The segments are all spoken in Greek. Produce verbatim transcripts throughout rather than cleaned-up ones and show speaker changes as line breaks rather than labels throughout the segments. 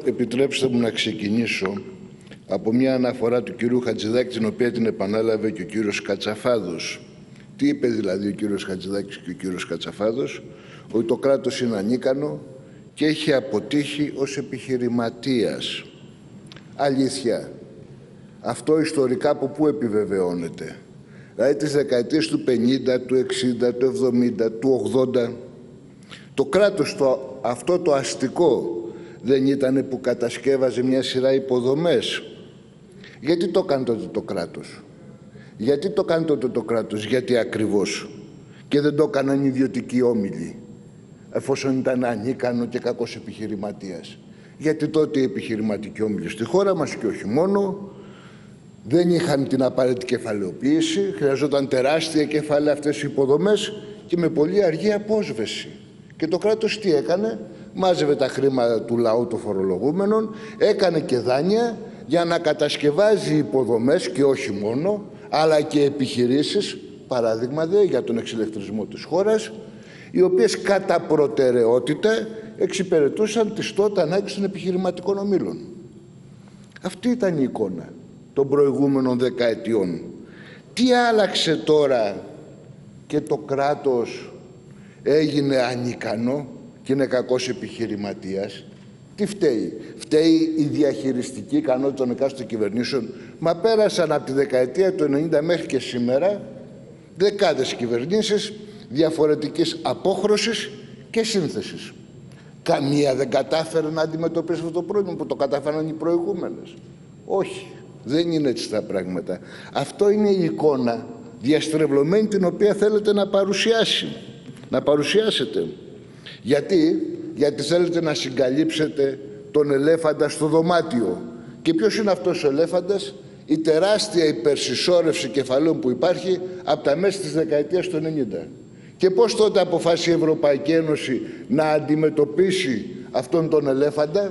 επιτρέψτε μου να ξεκινήσω από μια αναφορά του κυρίου Χατζηδάκη, την οποία την επανέλαβε και ο κύριος Κατσαφάδος. Τι είπε δηλαδή ο κύριος Χατζηδάκης και ο κύριος Κατσαφάδος? Ότι το κράτος είναι ανίκανο και έχει αποτύχει ως επιχειρηματίας. Αλήθεια. Αυτό ιστορικά από πού επιβεβαιώνεται? Δηλαδή τις δεκαετίες του πενήντα, του εξήντα, του εβδομήντα, του ογδόντα, το κράτος το, αυτό το αστικό δεν ήταν που κατασκεύαζε μια σειρά υποδομές? Γιατί το κάνει τότε το κράτος? Γιατί το κάνει τότε το κράτος? Γιατί ακριβώς? Και δεν το έκαναν ιδιωτικοί όμιλοι, εφόσον ήταν ανίκανο και κακός επιχειρηματίας? Γιατί τότε οι επιχειρηματικοί όμιλοι στη χώρα μας, και όχι μόνο, δεν είχαν την απαραίτητη κεφαλαιοποίηση, χρειαζόταν τεράστια κεφάλαια αυτές οι υποδομές και με πολύ αργή απόσβεση. Και το κράτος τι έκανε? Μάζευε τα χρήματα του λαού των φορολογούμενων, έκανε και δάνεια για να κατασκευάζει υποδομές και όχι μόνο, αλλά και επιχειρήσεις, παράδειγμα δε για τον εξηλεκτρισμό της χώρας, οι οποίες κατά προτεραιότητα εξυπηρετούσαν τις τότε ανάγκες των επιχειρηματικών ομίλων. Αυτή ήταν η εικόνα των προηγούμενων δεκαετιών. Τι άλλαξε τώρα και το κράτος έγινε ανίκανο και είναι κακός επιχειρηματίας? Τι φταίει? Φταίει η διαχειριστική ικανότητα των εκάστοτε κυβερνήσεων? Μα πέρασαν από τη δεκαετία του ενενήντα μέχρι και σήμερα δεκάδες κυβερνήσεις διαφορετικής απόχρωσης και σύνθεσης. Καμία δεν κατάφερε να αντιμετωπίσει αυτό το πρόβλημα που το κατάφεραν οι προηγούμενες. Όχι, δεν είναι έτσι τα πράγματα. Αυτό είναι η εικόνα διαστρεβλωμένη την οποία θέλετε να παρουσιάσει, να παρουσιάσετε. Γιατί, γιατί θέλετε να συγκαλύψετε τον ελέφαντα στο δωμάτιο. Και ποιος είναι αυτός ο ελέφαντας? Η τεράστια υπερσυσσόρευση κεφαλαίων που υπάρχει από τα μέσα της δεκαετίας του ενενήντα. Και πώς τότε αποφάσισε η Ευρωπαϊκή Ένωση να αντιμετωπίσει αυτόν τον ελέφαντα?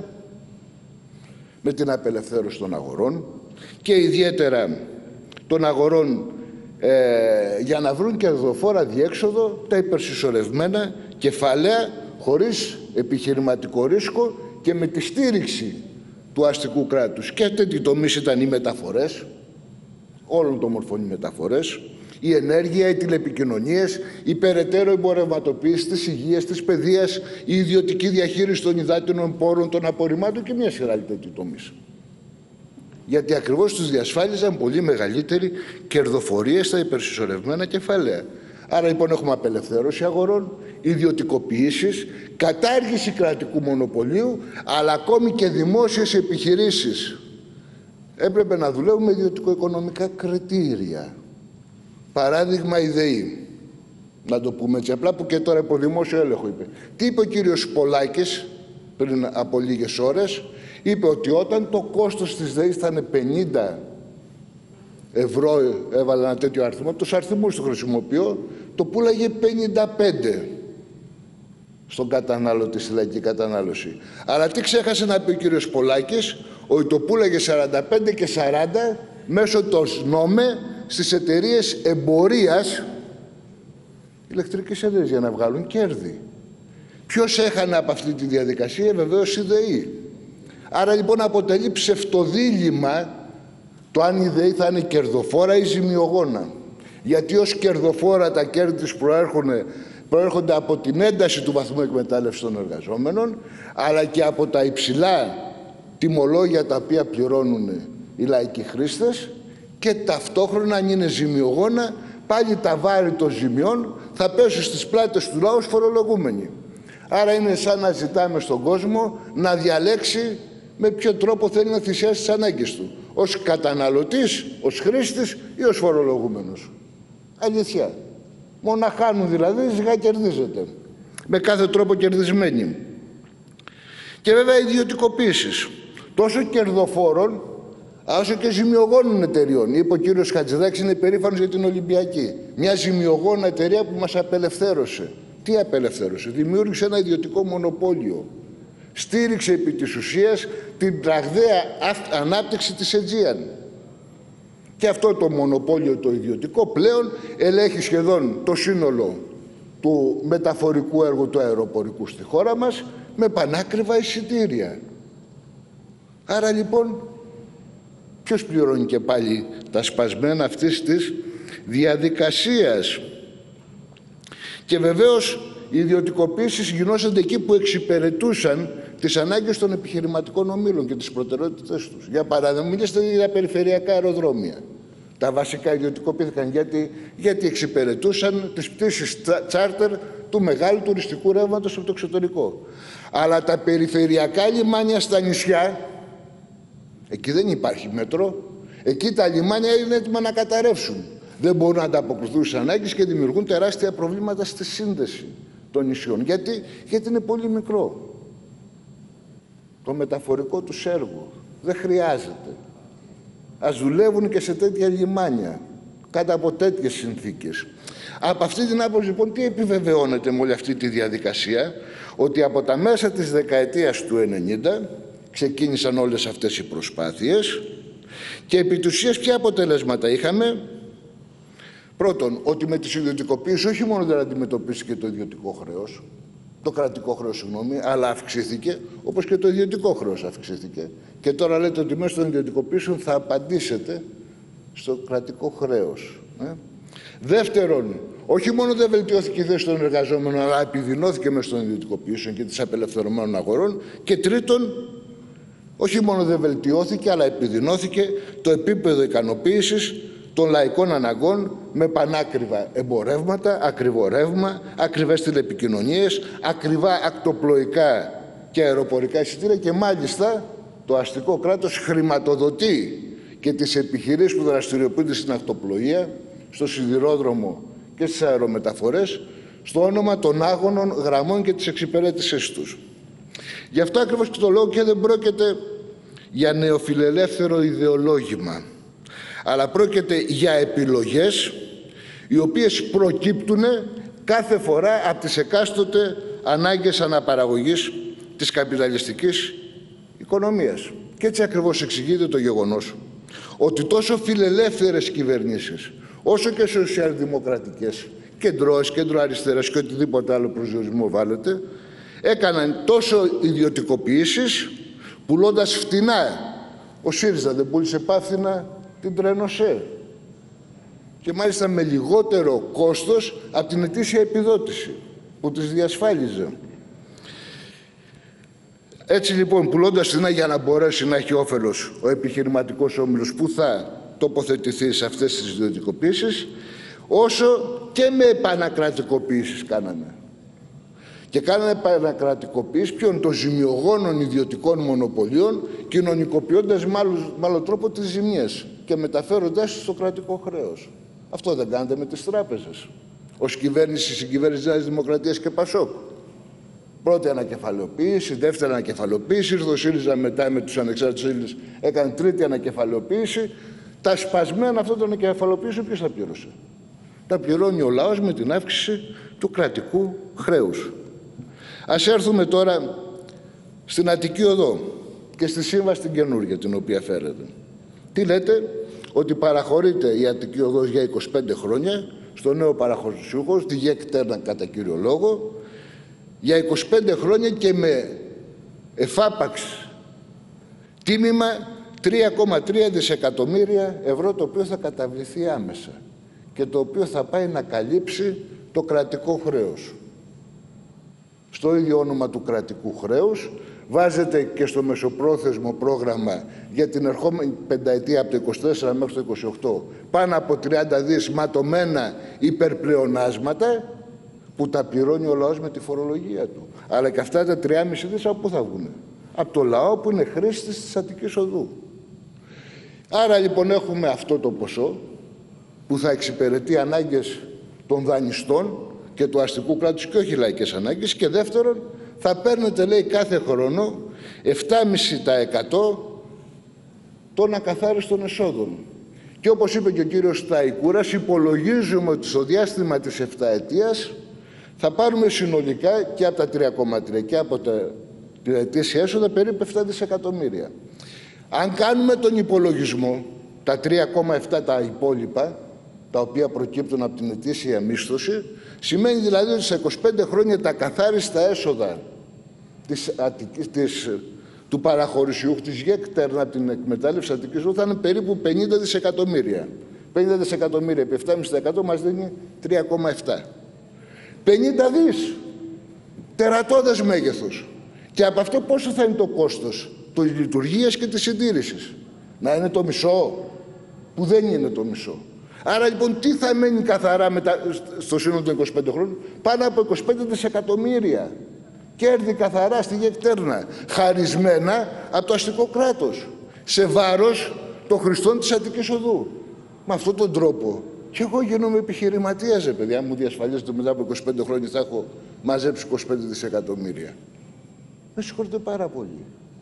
Με την απελευθέρωση των αγορών και ιδιαίτερα των αγορών ε, για να βρουν κερδοφόρα διέξοδο τα υπερσυσσωρευμένα κεφάλαια χωρίς επιχειρηματικό ρίσκο και με τη στήριξη του αστικού κράτους. Και τέτοιοι τομείς ήταν οι μεταφορές, όλων των μορφών οι μεταφορές, η ενέργεια, οι τηλεπικοινωνίες, η περαιτέρω εμπορευματοποίηση της υγείας, της παιδείας, η ιδιωτική διαχείριση των υδάτινων πόρων, των απορριμμάτων και μια σειρά τέτοιοι τομείς. Γιατί ακριβώς τους διασφάλιζαν πολύ μεγαλύτερη κερδοφορία στα υπερσυσσωρευμένα κεφάλαια. Άρα λοιπόν έχουμε απελευθέρωση αγορών, ιδιωτικοποιήσεις, κατάργηση κρατικού μονοπωλίου, αλλά ακόμη και δημόσιες επιχειρήσεις έπρεπε να δουλεύουν με ιδιωτικοοικονομικά κριτήρια. Παράδειγμα η ΔΕΗ, να το πούμε έτσι απλά, που και τώρα υπό δημόσιο έλεγχο είπε. Τι είπε ο κύριος Πολάκης πριν από λίγες ώρες? Είπε ότι όταν το κόστος της ΔΕΗ θα είναι πενήντα ευρώ, έβαλε ένα τέτοιο αριθμό, τους αριθμούς του χρησιμοποιώ, το πουλάγε πενήντα πέντε στον κατανάλωτη, στη λαϊκή κατανάλωση. Αλλά τι ξέχασε να πει ο κύριος Πολάκης? Ότι το πουλάγε σαράντα πέντε και σαράντα μέσω των ΣΝΟΜΕ στις εταιρείες εμπορίας ηλεκτρικής ενέργειας για να βγάλουν κέρδη. Ποιος έχανε από αυτή τη διαδικασία? Βεβαίως η ΔΕΗ. Άρα λοιπόν αποτελεί ψευτοδίλημμα το αν η ΔΕΗ θα είναι κερδοφόρα ή ζημιογόνα. Γιατί ως κερδοφόρα τα κέρδη της προέρχονται, προέρχονται από την ένταση του βαθμού εκμετάλλευσης των εργαζόμενων, αλλά και από τα υψηλά τιμολόγια τα οποία πληρώνουν οι λαϊκοί χρήστες, και ταυτόχρονα αν είναι ζημιογόνα πάλι τα βάρη των ζημιών θα πέσουν στις πλάτες του λαού φορολογούμενοι. Άρα είναι σαν να ζητάμε στον κόσμο να διαλέξει με ποιο τρόπο θέλει να θυσιάσει τις ανάγκες του. Ως καταναλωτής, ως χρήστης ή ως φορολογούμενος. Αλήθεια. Μόνα χάνουν δηλαδή, σιγά κερδίζεται. Με κάθε τρόπο κερδισμένοι. Και βέβαια ιδιωτικοποίησεις. Τόσο κερδοφόρων, όσο και ζημιογόνων εταιριών. Είπε ο κύριος Χατζηδάκης, είναι περήφανος για την Ολυμπιακή. Μια ζημιογόνα εταιρεία που μας απελευθέρωσε. Τι απελευθέρωσε? Δημιούργησε ένα ιδιωτικό μονοπόλιο. Στήριξε επί της ουσίας την τραγδαία ανάπτυξη της Aegean. Και αυτό το μονοπόλιο το ιδιωτικό πλέον ελέγχει σχεδόν το σύνολο του μεταφορικού έργου του αεροπορικού στη χώρα μας με πανάκριβα εισιτήρια. Άρα λοιπόν, ποιος πληρώνει και πάλι τα σπασμένα αυτής της διαδικασίας? Και βεβαίως οι ιδιωτικοποίησεις γινόσανται εκεί που εξυπηρετούσαν τις ανάγκες των επιχειρηματικών ομίλων και τις προτεραιότητες τους. Για παράδειγμα, μιλήστε για περιφερειακά αεροδρόμια. Τα βασικά ιδιωτικοποιήθηκαν γιατί, γιατί εξυπηρετούσαν τις πτήσεις τσάρτερ του μεγάλου τουριστικού ρεύματος από το εξωτερικό. Αλλά τα περιφερειακά λιμάνια στα νησιά, εκεί δεν υπάρχει μέτρο, εκεί τα λιμάνια είναι έτοιμα να καταρρεύσουν. Δεν μπορούν να ανταποκριθούν στις ανάγκες και δημιουργούν τεράστια προβλήματα στη σύνδεση των νησιών. Γιατί, γιατί είναι πολύ μικρό το μεταφορικό τους έργο. Δεν χρειάζεται. Ας δουλεύουν και σε τέτοια λιμάνια, κάτω από τέτοιες συνθήκες. Από αυτή την άποψη, λοιπόν, τι επιβεβαιώνεται με όλη αυτή τη διαδικασία? Ότι από τα μέσα της δεκαετίας του ενενήντα ξεκίνησαν όλες αυτές οι προσπάθειες και επί της ουσίας ποια αποτελέσματα είχαμε? Πρώτον, ότι με τις ιδιωτικοποίησεις όχι μόνο δεν αντιμετωπίστηκε το ιδιωτικό χρέος, το κρατικό χρέος, συγγνώμη, αλλά αυξήθηκε, όπως και το ιδιωτικό χρέος αυξήθηκε. Και τώρα λέτε ότι μέσω των ιδιωτικοποίησεων θα απαντήσετε στο κρατικό χρέος. Ε? Δεύτερον, όχι μόνο δεν βελτιώθηκε η θέση των εργαζόμενων, αλλά επιδεινώθηκε μέσω των ιδιωτικοποίησεων και της απελευθερωμένων αγορών. Και τρίτον, όχι μόνο δεν βελτιώθηκε, αλλά επιδεινώθηκε το επίπεδο ικανοποίησης των λαϊκών αναγκών με πανάκριβα εμπορεύματα, ακριβό ρεύμα, ακριβές τηλεπικοινωνίες, ακριβά ακτοπλοϊκά και αεροπορικά εισιτήρια και μάλιστα το αστικό κράτος χρηματοδοτεί και τις επιχειρήσεις που δραστηριοποιούνται στην ακτοπλοεία, στο σιδηρόδρομο και στις αερομεταφορές, στο όνομα των άγωνων γραμμών και της εξυπηρέτησής τους. Γι' αυτό ακριβώς και το λόγο και δεν πρόκειται για νεοφιλελεύθερο ιδεολόγημα, αλλά πρόκειται για επιλογές οι οποίες προκύπτουν κάθε φορά από τις εκάστοτε ανάγκες αναπαραγωγής της καπιταλιστικής οικονομίας. Και έτσι ακριβώς εξηγείται το γεγονός ότι τόσο φιλελεύθερες κυβερνήσεις όσο και σοσιαλδημοκρατικές, κεντρώες, κεντροαριστερές και οτιδήποτε άλλο προσδιορισμό βάλετε, έκαναν τόσο ιδιωτικοποιήσεις πουλώντας φτηνά. Ο ΣΥΡΙΖΑ δεν πούλησε πάφθηνα την Τρένοσέ και μάλιστα με λιγότερο κόστος από την ετήσια επιδότηση που τις διασφάλιζε. Έτσι λοιπόν, πουλώντας την για να μπορέσει να έχει όφελος ο επιχειρηματικός όμιλος που θα τοποθετηθεί σε αυτές τις ιδιωτικοποίησεις, όσο και με επανακρατικοποίησεις κάνανε. Και κάνανε επανακρατικοποίησεις ποιον? Των ζημιογόνων ιδιωτικών μονοπωλίων, κοινωνικοποιώντας με άλλο τρόπο τις ζημιές και μεταφέροντάς τις στο κρατικό χρέος. Αυτό δεν κάνετε με τις τράπεζες ως κυβέρνηση, συγκυβέρνηση της Νέας Δημοκρατίας και Πασόκ? Πρώτη ανακεφαλαιοποίηση, δεύτερη ανακεφαλαιοποίηση, ήρθε ο ΣΥΡΙΖΑ μετά με τους ανεξάρτητους Έλληνες, έκανε τρίτη ανακεφαλαιοποίηση. Τα σπασμένα αυτών των ανακεφαλαιοποίησεων ποιος τα πλήρωσε? Τα πληρώνει ο λαός με την αύξηση του κρατικού χρέους. Ας έρθουμε τώρα στην Αττική Οδό και στη σύμβαση την καινούργια την οποία φέρετε. Τι λέτε? Ότι παραχωρείται η Αττική Οδός για είκοσι πέντε χρόνια στο νέο παραχωρησιούχο, τη ΓΕΚΤΕΡΝΑ κατά κύριο λόγο, για είκοσι πέντε χρόνια και με εφάπαξ τίμημα τρία κόμμα τρία δισεκατομμύρια ευρώ, το οποίο θα καταβληθεί άμεσα και το οποίο θα πάει να καλύψει το κρατικό χρέος. Στο ίδιο όνομα του κρατικού χρέους βάζεται και στο μεσοπρόθεσμο πρόγραμμα για την ερχόμενη πενταετία από το είκοσι τέσσερα μέχρι το είκοσι οκτώ πάνω από τριάντα δις ματωμένα υπερπλεονάσματα που τα πληρώνει ο λαός με τη φορολογία του. Αλλά και αυτά τα τρία κόμμα πέντε δις από πού θα βγουν? Από το λαό που είναι χρήστης της Αττικής Οδού. Άρα λοιπόν έχουμε αυτό το ποσό που θα εξυπηρετεί ανάγκες των δανειστών και του αστικού κράτους και όχι λαϊκές ανάγκες, και δεύτερον θα παίρνετε, λέει, κάθε χρόνο επτά κόμμα πέντε τοις εκατό των ακαθάριστων εσόδων. Και όπως είπε και ο κύριος Σταϊκούρας, υπολογίζουμε ότι στο διάστημα της επταετίας θα πάρουμε συνολικά και από τα τρία κόμμα τρία και από τα ετήσια έσοδα περίπου επτά δισεκατομμύρια. Αν κάνουμε τον υπολογισμό, τα τρία κόμμα επτά τα υπόλοιπα, τα οποία προκύπτουν από την ετήσια μίσθωση, σημαίνει δηλαδή ότι στα είκοσι πέντε χρόνια τα καθάριστα έσοδα της, της του παραχωρησιούχου της ΓΕΚ-Τέρνα από την εκμετάλλευση Αττικής Οδού θα είναι περίπου πενήντα δισεκατομμύρια. πενήντα δισεκατομμύρια επί επτά κόμμα πέντε τοις εκατό μας δίνει τρία κόμμα επτά. πενήντα δις. Τερατώδες μέγεθος. Και από αυτό πόσο θα είναι το κόστος της λειτουργίας και της συντήρησης? Να είναι το μισό, που δεν είναι το μισό. Άρα λοιπόν τι θα μένει καθαρά μετά, στο σύνολο των είκοσι πέντε χρόνων? Πάνω από είκοσι πέντε δισεκατομμύρια κέρδη καθαρά στη ΓΕΚ-Τέρνα, χαρισμένα από το αστικό κράτος, σε βάρος των χρηστών της Αττικής Οδού. Με αυτόν τον τρόπο και εγώ γίνομαι επιχειρηματίας, ρε παιδιά, αν μου διασφαλίζετε μετά από είκοσι πέντε χρόνια θα έχω μαζέψει είκοσι πέντε δισεκατομμύρια. Με συγχωρείτε πάρα πολύ.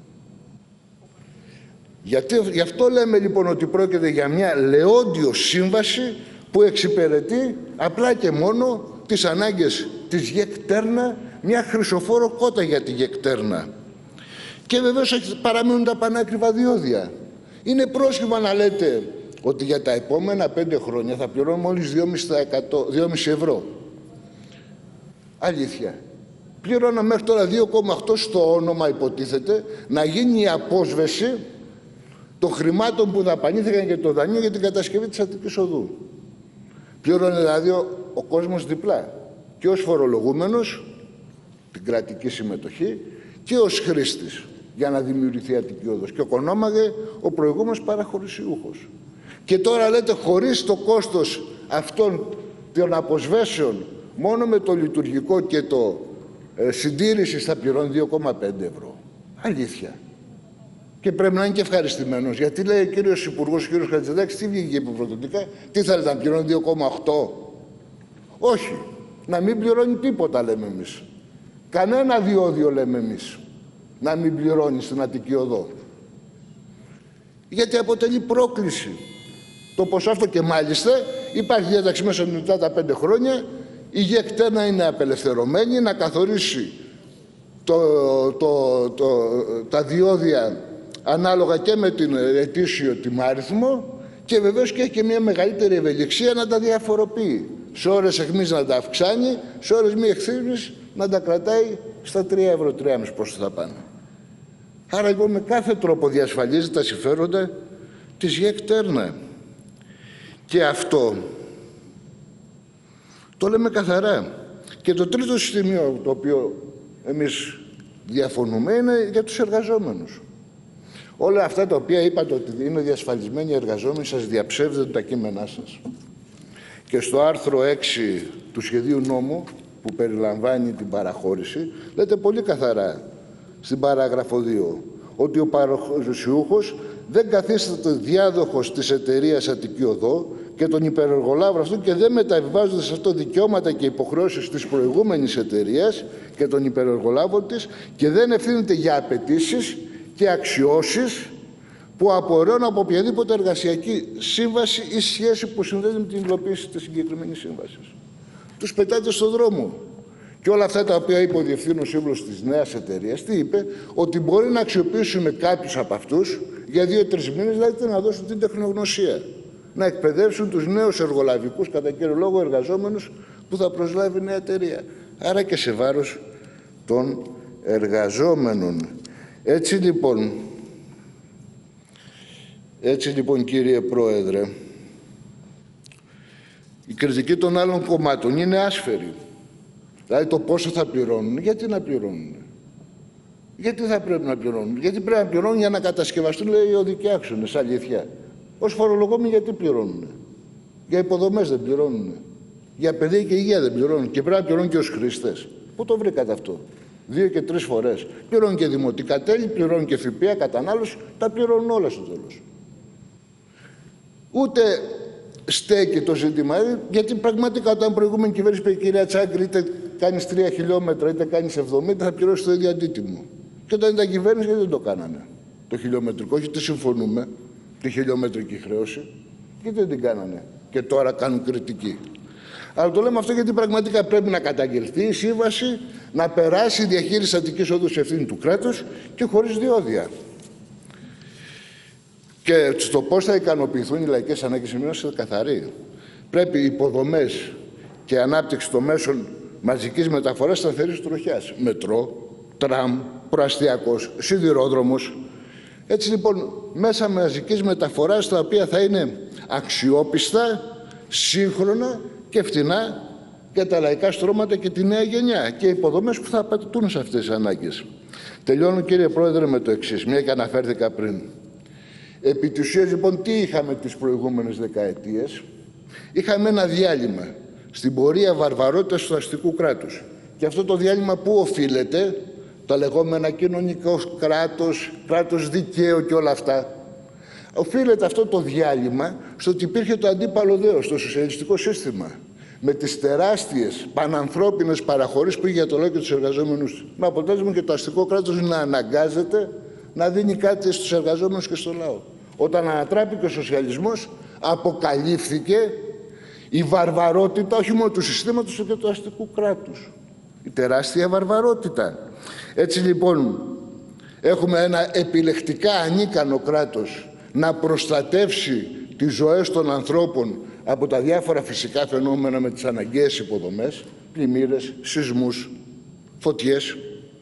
Γιατί, γι' αυτό λέμε λοιπόν ότι πρόκειται για μια λεόντιο σύμβαση που εξυπηρετεί απλά και μόνο τις ανάγκες της ΓΕΚ-Τέρνα, μια χρυσοφόρο κότα για τη ΓΕΚ-Τέρνα. Και βεβαίως παραμένουν τα πανάκριβα διόδια. Είναι πρόσχημα να λέτε ότι για τα επόμενα πέντε χρόνια θα πληρώνουμε μόλις δύο κόμμα πέντε ευρώ. Αλήθεια. Πλήρωνα μέχρι τώρα δύο κόμμα οκτώ στο όνομα, υποτίθεται, να γίνει η απόσβεση των χρημάτων που δαπανήθηκαν και το δανείο για την κατασκευή της Αττικής Οδού. Πλήρωνε δηλαδή ο, ο κόσμος διπλά. Και ως φορολογούμενος, την κρατική συμμετοχή, και ως χρήστης, για να δημιουργηθεί η Αττική Οδός. Και οκονόμαγε ο προηγούμενος παραχωρησιούχος. Και τώρα λέτε χωρίς το κόστος αυτών των αποσβέσεων, μόνο με το λειτουργικό και το ε, συντήρησης θα πληρώνει δύο κόμμα πέντε ευρώ. Αλήθεια. Και πρέπει να είναι και ευχαριστημένος. Γιατί λέει ο κύριος Υπουργός, ο κύριος Χατζηδάκης, τι βγήκε υποπρωτοτικά, τι θέλετε να πληρώνει δύο κόμμα οκτώ. Όχι. Να μην πληρώνει τίποτα, λέμε εμείς. Κανένα διόδιο, λέμε εμείς, να μην πληρώνει στην Αττική Οδό. Γιατί αποτελεί πρόκληση το ποσό αυτό, και μάλιστα υπάρχει διάταξη μέσα μετά τα πέντε χρόνια η ΓΕΚ-Τέρνα είναι απελευθερωμένη να καθορίσει το, το, το, τα διόδια ανάλογα και με την ετήσιο τιμάριθμο, και βεβαίως και έχει και μια μεγαλύτερη ευελιξία να τα διαφοροποιεί. Σε ώρες αιχμής να τα αυξάνει, σε ώρες μη αιχμής να τα κρατάει στα τρία ευρώ, τρία κόμμα πέντε πόσο θα πάνε. Άρα λοιπόν με κάθε τρόπο διασφαλίζει τα συμφέροντα της ΓΕΚ-Τέρνα. Και αυτό το λέμε καθαρά. Και το τρίτο σημείο το οποίο εμείς διαφωνούμε είναι για τους εργαζόμενους. Όλα αυτά τα οποία είπατε ότι είναι διασφαλισμένοι οι εργαζόμενοι, σας διαψεύδουν τα κείμενά σας. Και στο άρθρο έξι του σχεδίου νόμου που περιλαμβάνει την παραχώρηση, λέτε πολύ καθαρά στην παράγραφο δύο ότι ο παραχωρησιούχος δεν καθίσταται διάδοχος της εταιρείας Αττική Οδό και τον υπερεργολάβων αυτού και δεν μεταβιβάζονται σε αυτό δικαιώματα και υποχρεώσεις της προηγούμενης εταιρείας και των υπερεργολάβων της και δεν ευθύνεται για απαιτήσεις και αξιώσεις που απορρέουν από οποιαδήποτε εργασιακή σύμβαση ή σχέση που συνδέεται με την υλοποίηση της συγκεκριμένης σύμβασης. Τους πετάτε στον δρόμο. Και όλα αυτά τα οποία είπε ο Διευθύνων Σύμβουλος της νέας εταιρείας, τι είπε, ότι μπορεί να αξιοποιήσουμε κάποιους από αυτούς για δύο-τρεις μήνες, δηλαδή να δώσουν την τεχνογνωσία. Να εκπαιδεύσουν τους νέους εργολαβικούς, κατά κύριο λόγο εργαζόμενους, που θα προσλάβει η νέα εταιρεία. Άρα και σε βάρος των εργαζόμενων. Έτσι λοιπόν, έτσι λοιπόν κύριε Πρόεδρε, η κριτική των άλλων κομμάτων είναι άσφαιρη. Δηλαδή το πόσο θα πληρώνουν, γιατί να πληρώνουν. Γιατί θα πρέπει να πληρώνουν. Γιατί πρέπει να πληρώνουν για να κατασκευαστούν, λέει, οι οδικοί άξονες, αλήθεια. Ως φορολογούμενοι γιατί πληρώνουν. Για υποδομές δεν πληρώνουν. Για παιδεία και υγεία δεν πληρώνουν. Και πρέπει να πληρώνουν και ως χρήστες. Πού το βρήκατε αυτό? Δύο και τρεις φορές. Πληρώνουν και δημοτικά τέλη, πληρώνουν και ΦΠΑ, κατανάλωση, τα πληρώνουν όλα στο τέλος. Ούτε στέκει το ζήτημα, γιατί πραγματικά όταν προηγούμενη κυβέρνηση είπε η κυρία Τσάγκρη, είτε κάνεις τρία χιλιόμετρα είτε κάνεις εβδομήντα, θα πληρώσεις το ίδιο αντίτιμο. Και όταν ήταν κυβέρνηση, γιατί δεν το κάνανε το χιλιομετρικό? Όχι, τι συμφωνούμε, τη χιλιομετρική χρέωση, γιατί δεν την κάνανε. Και τώρα κάνουν κριτική. Αλλά το λέμε αυτό γιατί πραγματικά πρέπει να καταγγελθεί η σύμβαση, να περάσει η διαχείριση Αττικής Οδού σε ευθύνη του κράτους και χωρίς διόδια. Και στο πώς θα ικανοποιηθούν οι λαϊκές ανάγκες είναι καθαρή. Πρέπει οι υποδομές και ανάπτυξη των μέσων μαζικής μεταφοράς σταθερής τροχιάς. Μετρό, τραμ, προαστιακός, σιδηρόδρομος. Έτσι λοιπόν, μέσα μαζικής μεταφοράς, τα οποία θα είναι αξιόπιστα, σύγχρονα και φτηνά για τα λαϊκά στρώματα και τη νέα γενιά και υποδομές που θα απαιτούν σε αυτές τις ανάγκες. Τελειώνω, κύριε Πρόεδρε, με το εξής, μια και αναφέρθηκα πριν. Επί της ουσίας, λοιπόν, τι είχαμε τις προηγούμενες δεκαετίες? Είχαμε ένα διάλειμμα στην πορεία βαρβαρότητας του αστικού κράτους. Και αυτό το διάλειμμα πού οφείλεται? Τα λεγόμενα κοινωνικό κράτος, κράτος δικαίου και όλα αυτά. Οφείλεται αυτό το διάλειμμα στο ότι υπήρχε το αντίπαλο δέος, στο σοσιαλιστικό σύστημα, με τις τεράστιες πανανθρώπινες παραχωρήσεις που είχε για το λαό και τους εργαζόμενους. Με αποτέλεσμα και το αστικό κράτος να αναγκάζεται να δίνει κάτι στους εργαζόμενους και στο λαό. Όταν ανατράπηκε ο σοσιαλισμός, αποκαλύφθηκε η βαρβαρότητα όχι μόνο του συστήματος, αλλά και του αστικού κράτους. Η τεράστια βαρβαρότητα. Έτσι λοιπόν, έχουμε ένα επιλεκτικά ανίκανο κράτος να προστατεύσει τις ζωές των ανθρώπων από τα διάφορα φυσικά φαινόμενα με τις αναγκαίες υποδομές, πλημμύρες, σεισμούς, φωτιές.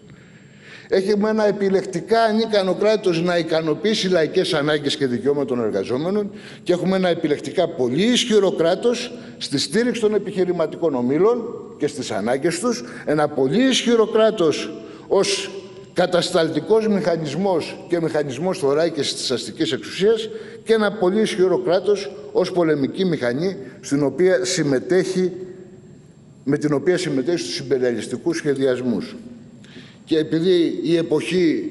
Έχουμε ένα επιλεκτικά ανίκανο κράτος να ικανοποιήσει λαϊκές ανάγκες και δικαιώματα των εργαζόμενων και έχουμε ένα επιλεκτικά πολύ ισχυρό κράτος στη στήριξη των επιχειρηματικών ομίλων και στις ανάγκες τους, ένα πολύ ισχυρό κράτος ως κατασταλτικός μηχανισμός και μηχανισμός θωράκισης της αστικής εξουσίας και ένα πολύ ισχυρό κράτος ως πολεμική μηχανή στην οποία συμμετέχει, με την οποία συμμετέχει στους ιμπεριαλιστικούς σχεδιασμούς. Και επειδή η εποχή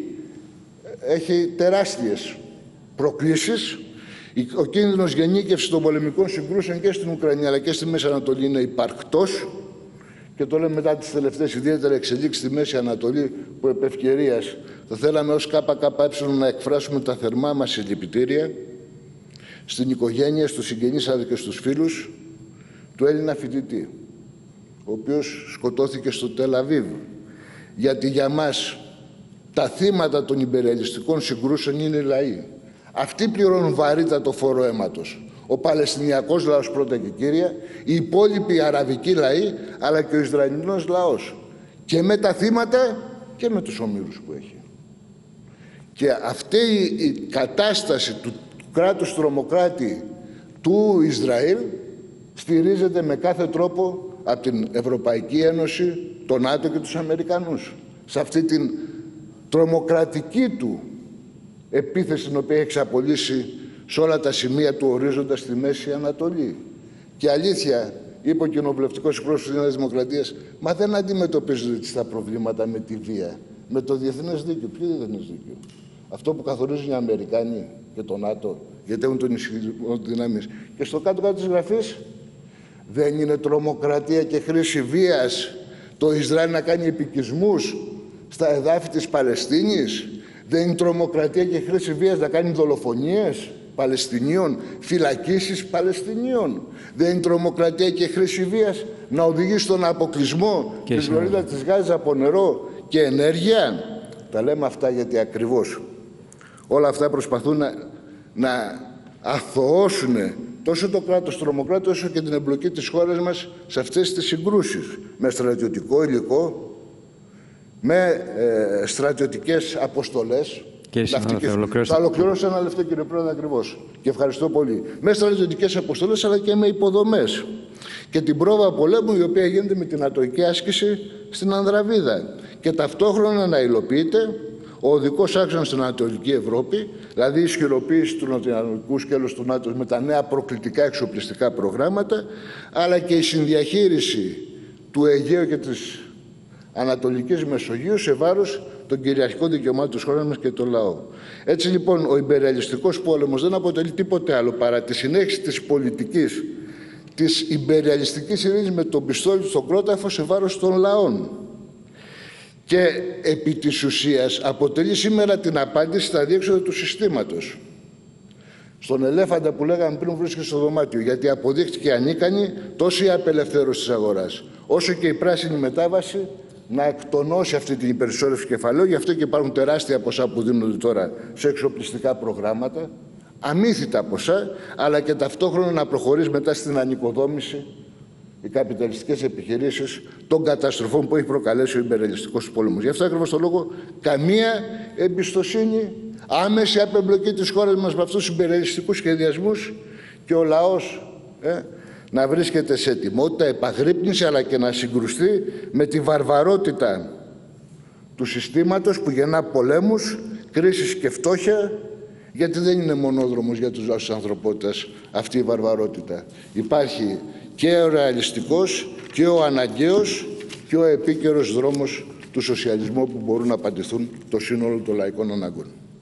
έχει τεράστιες προκλήσεις, ο κίνδυνος γενίκευσης των πολεμικών συγκρούσεων και στην Ουκρανία αλλά και στη Μέση Ανατολή είναι υπαρκτός, και το λέμε μετά τις τελευταίες ιδιαίτερα εξελίξεις στη Μέση Ανατολή, που επ' ευκαιρίας θα θέλαμε ως ΚΚΕ να εκφράσουμε τα θερμά μας συλληπιτήρια στην οικογένεια, στους συγγενείς αλλά και στους φίλους του Έλληνα φοιτητή, ο οποίος σκοτώθηκε στο Τελ Αβίβ. Γιατί για μας τα θύματα των ιμπεριαλιστικών συγκρούσεων είναι οι λαοί. Αυτοί πληρώνουν βαρύτατο φόρο αίματος. Ο Παλαιστινιακός λαός πρώτα και κύρια, οι υπόλοιποι αραβικοί λαοί, αλλά και ο Ισραηλινός λαός. Και με τα θύματα και με τους ομήρους που έχει. Και αυτή η κατάσταση του κράτους τρομοκράτη του Ισραήλ στηρίζεται με κάθε τρόπο από την Ευρωπαϊκή Ένωση, τον ΝΑΤΟ και τους Αμερικανούς. Σε αυτή την τρομοκρατική του επίθεση την οποία έχει εξαπολύσει σε όλα τα σημεία του ορίζοντα στη Μέση Ανατολή. Και αλήθεια, είπε ο κοινοβουλευτικός εκπρόσωπος της Νέας Δημοκρατίας, μα δεν αντιμετωπίζονται τα προβλήματα με τη βία, με το διεθνές δίκαιο. Ποιο διεθνές δίκαιο? Αυτό που καθορίζουν οι Αμερικάνοι και το ΝΑΤΟ, γιατί έχουν τον ισχυρισμό δυνάμεις. Και στο κάτω-κάτω της γραφής, δεν είναι τρομοκρατία και χρήση βίας το Ισραήλ να κάνει επικισμούς στα εδάφη της Παλαιστίνης? Δεν είναι τρομοκρατία και χρήση βίας να κάνει δολοφονίες Παλαιστινίων, φυλακίσεις Παλαιστινίων? Δεν είναι τρομοκρατία και χρήση βίας να οδηγεί στον αποκλεισμό και της λωρίδας της Γάζας από νερό και ενέργεια? Τα λέμε αυτά γιατί ακριβώς όλα αυτά προσπαθούν να, να αθωώσουν τόσο το κράτος τρομοκράτη όσο και την εμπλοκή της χώρας μας σε αυτές τις συγκρούσεις με στρατιωτικό υλικό, με ε, στρατιωτικές αποστολές. Και θα ολοκληρώσω ένα λεπτό, κύριε Πρόεδρε, ακριβώς. Και ευχαριστώ πολύ. Με στρατιωτικές αποστολές αλλά και με υποδομές. Και την πρόβα πολέμου η οποία γίνεται με την ατοική άσκηση στην Ανδραβίδα. Και ταυτόχρονα να υλοποιείται ο οδικός άξονας στην Ανατολική Ευρώπη, δηλαδή η ισχυροποίηση του νοτιοανατολικού σκέλους του ΝΑΤΟ με τα νέα προκλητικά εξοπλιστικά προγράμματα, αλλά και η συνδιαχείριση του Αιγαίου και της Ανατολικής Μεσογείου σε βάρος των κυριαρχικών δικαιωμάτων της χώρας μας και των λαό. Έτσι λοιπόν ο ιμπεριαλιστικός πόλεμος δεν αποτελεί τίποτε άλλο παρά τη συνέχιση της πολιτικής της ιμπεριαλιστικής ειρήνης με τον πιστόλι στον κρόταφο σε βάρος των λαών. Και επί της ουσίας αποτελεί σήμερα την απάντηση στα διέξοδα του συστήματος. Στον ελέφαντα που λέγαμε πριν βρίσκεται στο δωμάτιο, γιατί αποδείχτηκε ανίκανη τόσο η απελευθέρωση της αγοράς, όσο και η πράσινη μετάβαση να εκτονώσει αυτή την υπερσόρευση κεφαλαίου. Γι' αυτό και υπάρχουν τεράστια ποσά που δίνονται τώρα σε εξοπλιστικά προγράμματα, αμύθιτα ποσά, αλλά και ταυτόχρονα να προχωρήσει μετά στην ανοικοδόμηση οι καπιταλιστικές επιχειρήσεις των καταστροφών που έχει προκαλέσει ο υπερελιστικός πόλεμος. Γι' αυτό ακριβώς το λόγο καμία εμπιστοσύνη, άμεση απεμπλοκή της χώρας μας με αυτούς τους υπερελιστικούς σχεδιασμούς και ο λαός ε, να βρίσκεται σε ετοιμότητα, επαγρύπνηση, αλλά και να συγκρουστεί με τη βαρβαρότητα του συστήματος που γεννά πολέμους, κρίσεις και φτώχεια, γιατί δεν είναι μονόδρομος για τους λαούς της ανθρωπότητας αυτή η βαρβαρότητα. Υπάρχει και ο ρεαλιστικός και ο αναγκαίος και ο επίκαιρος δρόμος του σοσιαλισμού που μπορούν να απαντηθούν το σύνολο των λαϊκών αναγκών.